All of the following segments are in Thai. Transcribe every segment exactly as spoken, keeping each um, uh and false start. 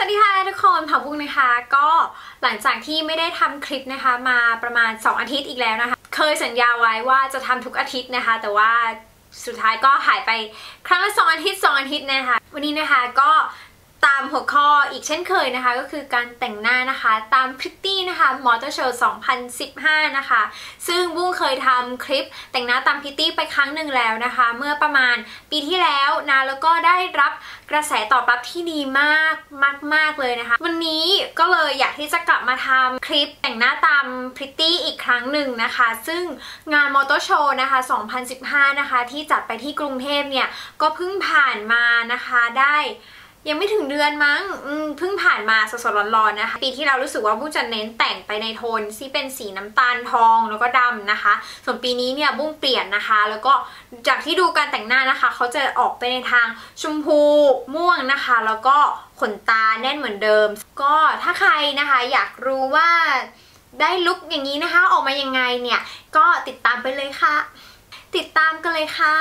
ดีค่ะทุกคนผักบุ้งนะคะก็หลังจากที่ไม่ได้ทำคลิปนะคะมาประมาณสองอาทิตย์อีกแล้วนะคะเคยสัญญาไว้ว่าจะทำทุกอาทิตย์นะคะแต่ว่าสุดท้ายก็หายไปครั้งละสองอาทิตย์สองอาทิตย์นะคะวันนี้นะคะก็ตามหัวข้ออีกเช่นเคยนะคะก็คือการแต่งหน้านะคะตามพริตตี้นะคะมอเตอร์โชว์สองพันสิบห้านะคะซึ่งบุ้งเคยทำคลิปแต่งหน้าตามพริตตี้ไปครั้งหนึ่งแล้วนะคะเมื่อประมาณปีที่แล้วนะแล้วก็ได้รับกระแสตอบรับที่ดีมากมากมากเลยนะคะวันนี้ก็เลยอยากที่จะกลับมาทำคลิปแต่งหน้าตามพริตตี้อีกครั้งหนึ่งนะคะซึ่งงานมอเตอร์โชว์นะคะสองพันสิบห้านะคะที่จัดไปที่กรุงเทพเนี่ยก็เพิ่งผ่านมานะคะได้ยังไม่ถึงเดือนมั้งเพิ่งผ่านมาสดๆร้อนๆนะคะปีที่เรารู้สึกว่าบุ้งจะเน้นแต่งไปในโทนที่เป็นสีน้ำตาลทองแล้วก็ดำนะคะส่วนปีนี้เนี่ยบุ้งเปลี่ยนนะคะแล้วก็จากที่ดูการแต่งหน้านะคะเขาจะออกไปในทางชมพูม่วงนะคะแล้วก็ขนตาแน่นเหมือนเดิมก็ถ้าใครนะคะอยากรู้ว่าได้ลุคอย่างนี้นะคะออกมายังไงเนี่ยก็ติดตามไปเลยค่ะติดตามกันเลยค่ะ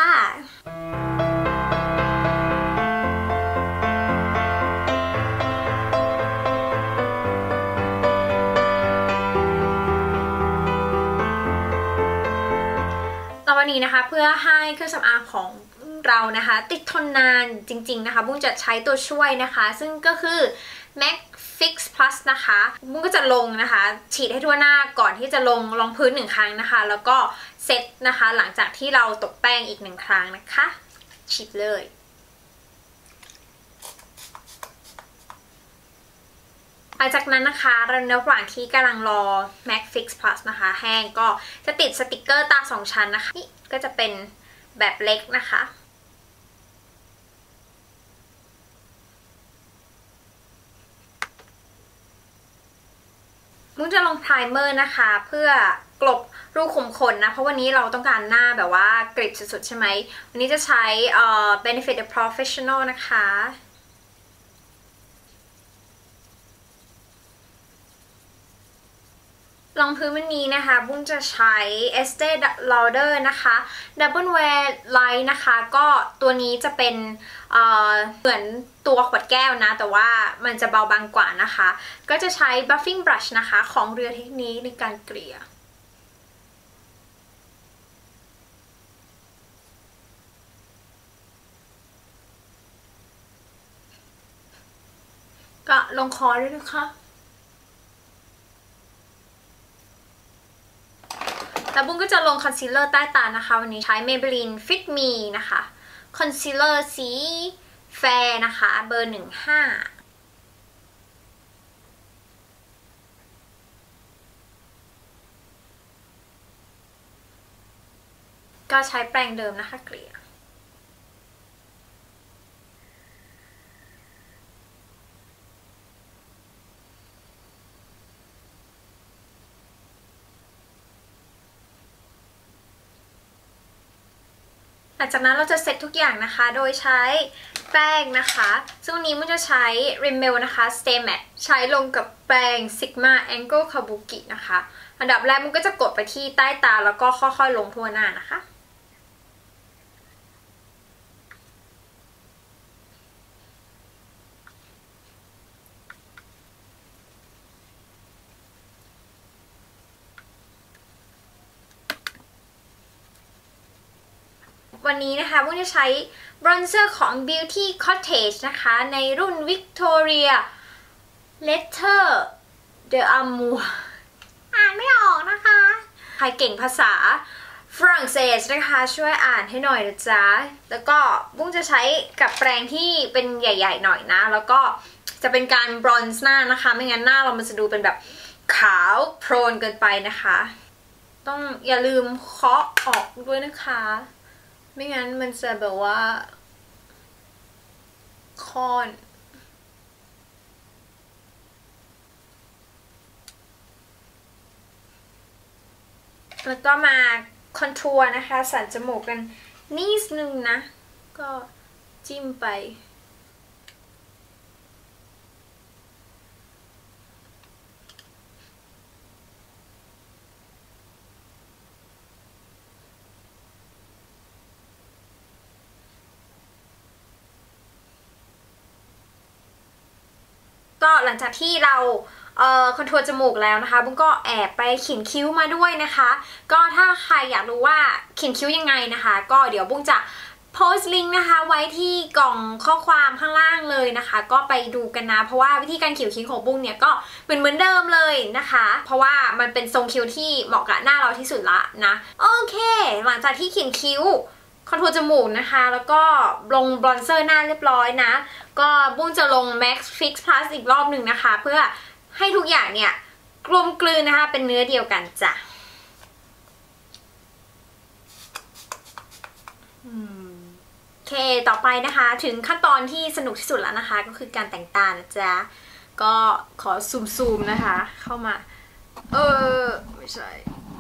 วันนี้นะคะเพื่อให้เครื่องสำอางของเรานะคะติดทนนานจริงๆนะคะบุ้งจะใช้ตัวช่วยนะคะซึ่งก็คือ Mac Fix Plus นะคะบุ้งก็จะลงนะคะฉีดให้ทั่วหน้าก่อนที่จะลงรองพื้นหนึ่งครั้งนะคะแล้วก็เซตนะคะหลังจากที่เราตบแป้งอีกหนึ่งครั้งนะคะฉีดเลยหลังจากนั้นนะคะระหว่างที่กำลังรอ Mac Fix Plus นะคะแห้งก็จะติดสติกเกอร์ตาสองชั้นนะคะนี่ก็จะเป็นแบบเล็กนะคะมุ้งจะลงไพรเมอร์นะคะเพื่อกลบรูขุมขนนะเพราะวันนี้เราต้องการหน้าแบบว่ากริบสุดๆใช่ไหมวันนี้จะใช้เอ่อ Benefit the Professional นะคะรองพื้นวันนี้นะคะบุ้งจะใช้ Estee Lauder นะคะ Double Wear Light นะคะก็ตัวนี้จะเป็น เอ่อ เหมือนตัวขวดแก้วนะแต่ว่ามันจะเบาบางกว่านะคะก็จะใช้ Buffing Brush นะคะของเรือเทคนิคในการเกลี่ยก็ลงคอด้วยนะคะแล้วบุ้งก็จะลงคอนซีลเลอร์ใต้ตานะคะวันนี้ใช้ Maybelline Fit Me นะคะคอนซีลเลอร์สีแฟร์นะคะเบอร์หนึ่งห้าก็ใช้แปรงเดิมนะคะเกลี่ยหลังจากนั้นเราจะเซตทุกอย่างนะคะโดยใช้แป้งนะคะซึ่งวันนี้มันจะใช้ Rimmel นะคะ Stay Matte ใช้ลงกับแป้ง Sigma Angle Kabuki นะคะอันดับแรกมันก็จะกดไปที่ใต้ตาแล้วก็ค่อยๆลงทั่วหน้านะคะวันนี้นะคะบุ้งจะใช้บรอนเซอร์ของ Beauty Cottage นะคะในรุ่น Victoria Letter de Amour อ่านไม่ออกนะคะใครเก่งภาษาฝรั่งเศสนะคะช่วยอ่านให้หน่อยนะจ๊ะแล้วก็บุ้งจะใช้กับแปรงที่เป็นใหญ่ๆหน่อยนะแล้วก็จะเป็นการบรอนซ์หน้านะคะไม่งั้นหน้าเรามันจะดูเป็นแบบขาวโพลนเกินไปนะคะต้องอย่าลืมเคาะออกด้วยนะคะไม่งั้นมันจะแบบว่าค่อนแล้วก็มาคอนทัวร์นะคะสันจมูกกันนิดนึงนะก็จิ้มไปก็หลังจากที่เราเอ่อคอนทัวร์จมูกแล้วนะคะบุ้งก็แอบไปเขียนคิ้วมาด้วยนะคะก็ถ้าใครอยากรู้ว่าเขียนคิ้วยังไงนะคะก็เดี๋ยวบุ้งจะโพสต์ลิงก์นะคะไว้ที่กล่องข้อความข้างล่างเลยนะคะก็ไปดูกันนะเพราะว่าวิธีการเขียนคิ้วของบุ้งเนี่ยก็เหมือนเหมือนเดิมเลยนะคะเพราะว่ามันเป็นทรงคิ้วที่เหมาะกับหน้าเราที่สุดละนะโอเคหลังจากที่เขียนคิ้วคอนทัวร์จมูกนะคะแล้วก็ลงบลอนเซอร์หน้าเรียบร้อยนะก็บุ้งจะลง Max Fix Plus อีกรอบหนึ่งนะคะเพื่อให้ทุกอย่างเนี่ยกลมกลืนนะคะเป็นเนื้อเดียวกันจ้ะโอเคต่อไปนะคะถึงขั้นตอนที่สนุกที่สุดแล้วนะคะก็คือการแต่งตานะจ๊ะก็ขอซูมๆนะคะเข้ามาเออไม่ใช่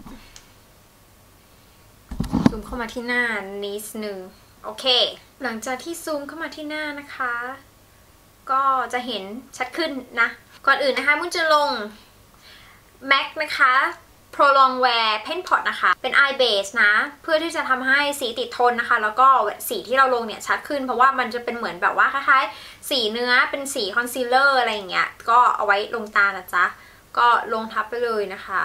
ซูมเข้ามาที่หน้านิดนึงโอเคหลังจากที่ซูมเข้ามาที่หน้านะคะก็จะเห็นชัดขึ้นนะก่อนอื่นนะคะมุ้งจะลง แม็ก นะคะ Prolong Wear Pen Pot นะคะเป็น Eye Base นะเพื่อที่จะทำให้สีติดทนนะคะแล้วก็สีที่เราลงเนี่ยชัดขึ้นเพราะว่ามันจะเป็นเหมือนแบบว่าคล้ายๆสีเนื้อเป็นสีคอนซีลเลอร์อะไรอย่างเงี้ยก็เอาไว้ลงตานะจ๊ะก็ลงทับไปเลยนะคะ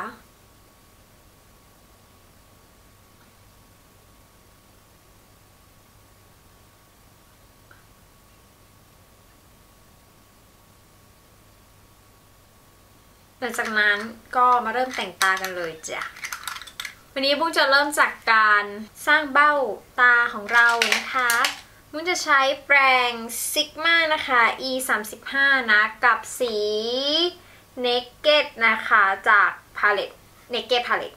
หลังจากนั้นก็มาเริ่มแต่งตากันเลยจ้ะวันนี้บุ้งจะเริ่มจากการสร้างเบ้าตาของเรานะคะบุ้งจะใช้แปรงซิกมานะคะ อี สามสิบห้า นะกับสี Naked นะคะจาก Palette Naked Palette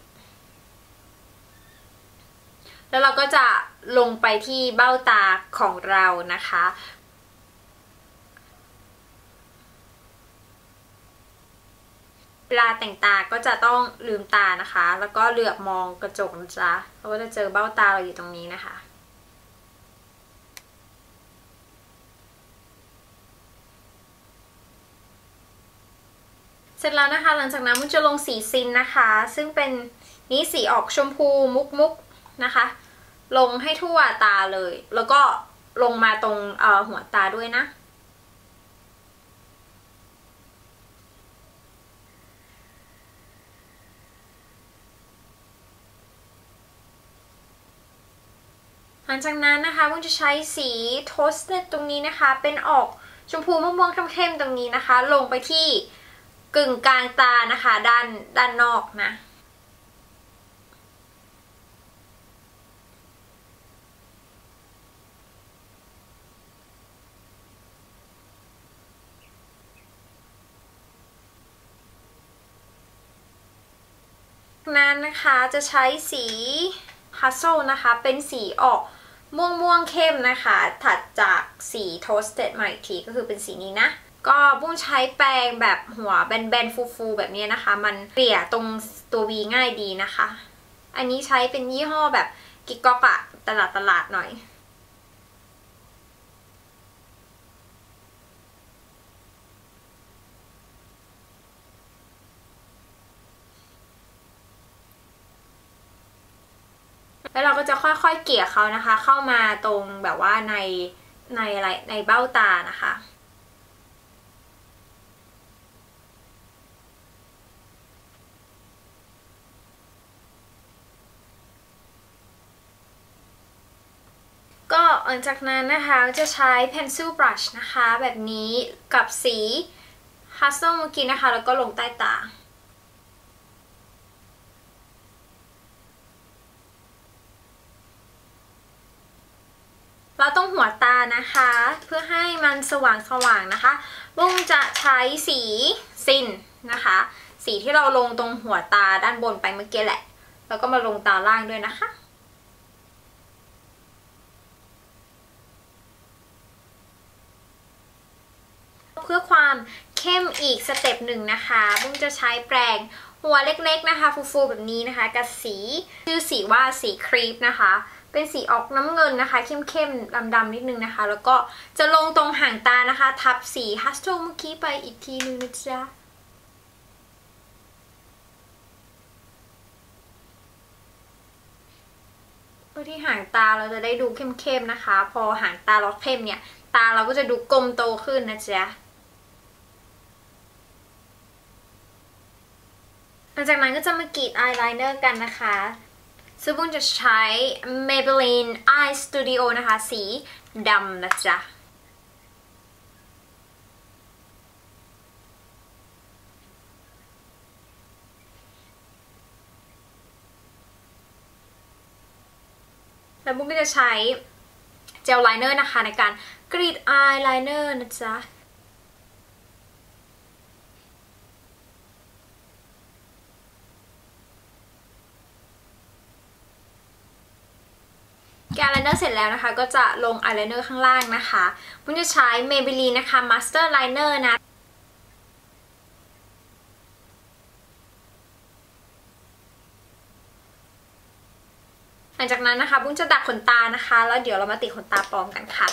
แล้วเราก็จะลงไปที่เบ้าตาของเรานะคะเวลาแต่งตาก็จะต้องลืมตานะคะแล้วก็เหลือบมองกระจกนะจ๊ะเราก็จะเจอเบ้าตาเราอยู่ตรงนี้นะคะเสร็จแล้วนะคะหลังจากนั้นมุ้งจะลงสีซินนะคะซึ่งเป็นนี้สีออกชมพูมุกมุกนะคะลงให้ทั่วตาเลยแล้วก็ลงมาตรงเอ่อหัวตาด้วยนะหลังจากนั้นนะคะบุ้งจะใช้สีโทสเต็ดตรงนี้นะคะเป็นออกชมพูม่วงๆเข้มๆตรงนี้นะคะลงไปที่กึ่งกลางตานะคะด้านด้านนอกนะนั้นนะคะจะใช้สีฮัสโซนะคะเป็นสีออกม่วงม่วงเข้มนะคะถัดจากสีโทสเต็ดมาอีกทีก็คือเป็นสีนี้นะก็บุ้งใช้แปรงแบบหัวแบนๆฟูๆแบบนี้นะคะมันเกลี่ยตรงตัว วี ง่ายดีนะคะอันนี้ใช้เป็นยี่ห้อแบบกิ๊กก๊อกอะตลาดตลาดหน่อยแล้วเราก็จะค่อยๆเกลี่ยเขานะคะเข้ามาตรงแบบว่าในในอะไรในเบ้าตานะคะก็หลังจากนั้นนะคะจะใช้ pencil brush นะคะแบบนี้กับสี Hustle เมื่อกี้นะคะแล้วก็ลงใต้ตาเราต้องหัวตานะคะเพื่อให้มันสว่างสว่างนะคะบุ้งจะใช้สีซินนะคะสีที่เราลงตรงหัวตาด้านบนไปเมื่อกี้แหละแล้วก็มาลงตาล่างด้วยนะคะเพื่อความเข้มอีกสเต็ปหนึ่งนะคะบุ้งจะใช้แปรงหัวเล็กๆนะคะฟูๆแบบนี้นะคะกับสีชื่อสีว่าสีครีปนะคะเป็นสีออกน้ำเงินนะคะเข้มๆดำๆนิดนึงนะคะแล้วก็จะลงตรงห่างตานะคะทับสีฮัสโตเมื่อกี้ไปอีกทีนึงนะจ๊ะเพื่อที่ห่างตาเราจะได้ดูเข้มๆนะคะพอห่างตาเราเข้มเนี่ยตาเราก็จะดูกลมโตขึ้นนะจ๊ะหลังจากนั้นก็จะมากรีดอายไลเนอร์กันนะคะซึ่งบุ้งจะใช้ Maybelline Eye Studio นะคะสีดำนะจ๊ะแล้วบุ้งก็จะใช้เจลไลเนอร์นะคะในการกรีดอายไลเนอร์นะจ๊ะแกะอายไลเนอร์เสร็จแล้วนะคะก็จะลงอายไลเนอร์ข้างล่างนะคะบุ้งจะใช้ Maybelline นะคะ Master Liner นะหลังจากนั้นนะคะบุ้งจะดัดขนตานะคะแล้วเดี๋ยวเรามาติดขนตาปลอมกันค่ะ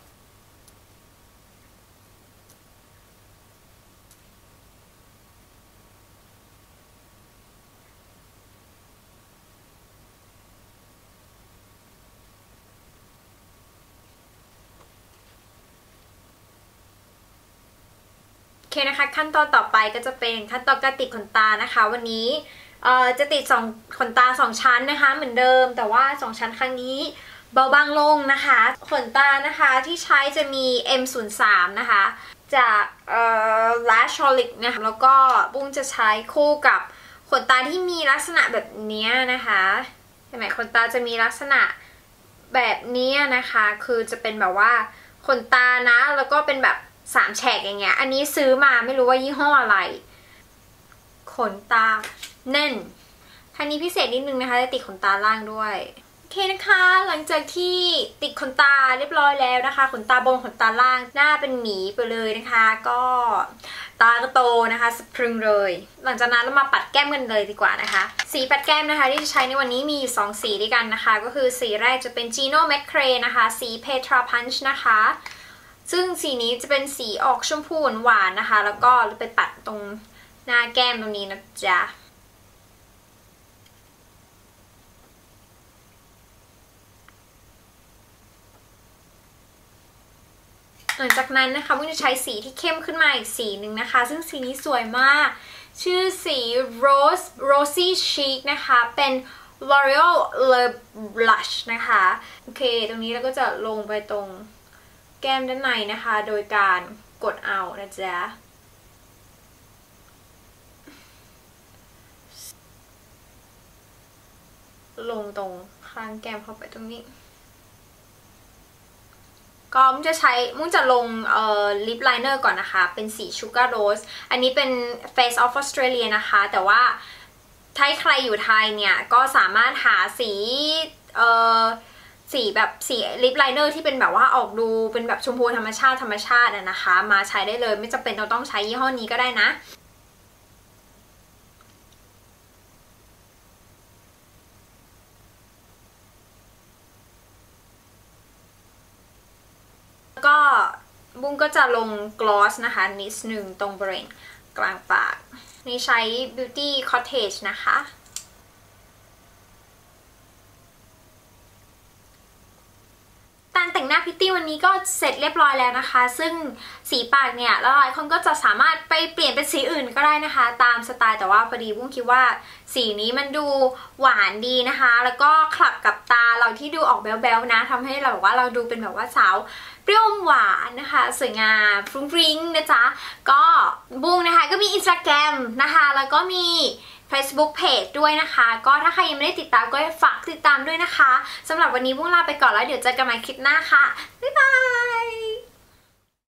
โอเคนะคะขั้นตอนต่อไปก็จะเป็นขั้นตอนการติดขนตานะคะวันนี้เอ่อจะติดสองขนตาสองชั้นนะคะเหมือนเดิมแต่ว่าสองชั้นครั้งนี้เบาบางลงนะคะขนตานะคะที่ใช้จะมี เอ็ม ศูนย์ สาม นะคะจากเอ่อ Lasholic นะคะแล้วก็บุ้งจะใช้คู่กับขนตาที่มีลักษณะแบบนี้นะคะเห็นไหมขนตาจะมีลักษณะแบบนี้นะคะคือจะเป็นแบบว่าขนตานะแล้วก็เป็นแบบสามแฉกอย่างเงี้ยอันนี้ซื้อมาไม่รู้ว่ายี่ห้ออะไรขนตาแน่นทางนี้พิเศษนิดนึงนะคะจะติดขนตาล่างด้วยโอเคนะคะหลังจากที่ติดขนตาเรียบร้อยแล้วนะคะขนตาบนขนตาล่างหน้าเป็นหมีไปเลยนะคะก็ตาก็โตนะคะสะพรึงเลยหลังจากนั้นเรามาปัดแก้มกันเลยดีกว่านะคะสีปัดแก้มนะคะที่จะใช้ในวันนี้มีอยู่สองสีด้วยกันนะคะก็คือสีแรกจะเป็น Gino Macrae นะคะสี Petra Punch นะคะซึ่งสีนี้จะเป็นสีออกชมพูหวานๆนะคะแล้วก็ไปปัดตรงหน้าแก้มตรงนี้นะจ๊ะหลังจากนั้นนะคะบุ้งจะใช้สีที่เข้มขึ้นมาอีกสีหนึ่งนะคะซึ่งสีนี้สวยมากชื่อสี Rose Rosy Chic นะคะเป็น L'Oreal Le Blush นะคะโอเคตรงนี้เราก็จะลงไปตรงแก้มด้านในนะคะโดยการกดเอานะจ๊ะลงตรงข้างแก้มเข้าไปตรงนี้ก็มุ้งจะใช้มุ้งจะลงเอ่อลิปไลเนอร์ก่อนนะคะเป็นสี Sugar Rose อันนี้เป็น Face of Australia นะคะแต่ว่าถ้าใครอยู่ไทยเนี่ยก็สามารถหาสีเอ่อสีแบบสีลิปไลเนอร์ที่เป็นแบบว่าออกดูเป็นแบบชมพูธรรมชาติธรรมชาตินะคะมาใช้ได้เลยไม่จำเป็นเราต้องใช้ยี่ห้อนี้ก็ได้นะก็บุ้งก็จะลงกลอสนะคะนิดนึงตรงบริเวณกลางปากนี่ใช้ Beauty Cottage นะคะการแต่งหน้าพิตตี้วันนี้ก็เสร็จเรียบร้อยแล้วนะคะซึ่งสีปากเนี่ยหลายคนก็จะสามารถไปเปลี่ยนเป็นสีอื่นก็ได้นะคะตามสไตล์แต่ว่าพอดีบุ้งคิดว่าสีนี้มันดูหวานดีนะคะแล้วก็คลับกับตาเราที่ดูออกแบ๊วๆนะทำให้เราบอกว่าเราดูเป็นแบบว่าสาวเปรี้ยวหวานนะคะสวยงามฟรุ้งฟริ้งนะจ๊ะก็บุ้งนะคะก็มี Instagram นะคะแล้วก็มี Facebook Page ด้วยนะคะก็ถ้าใครยังไม่ได้ติดตามก็ฝากติดตามด้วยนะคะสำหรับวันนี้บุ้งลาไปก่อนแล้วเดี๋ยวเจอกันใหม่คลิปหน้าค่ะบ๊ายบาย